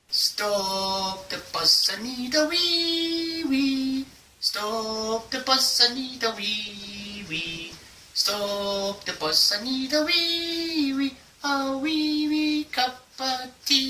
Stop the bus, I need a wee wee. Stop the bus, I need a wee wee. Stop the bus, I need a wee wee. A wee wee cup of tea.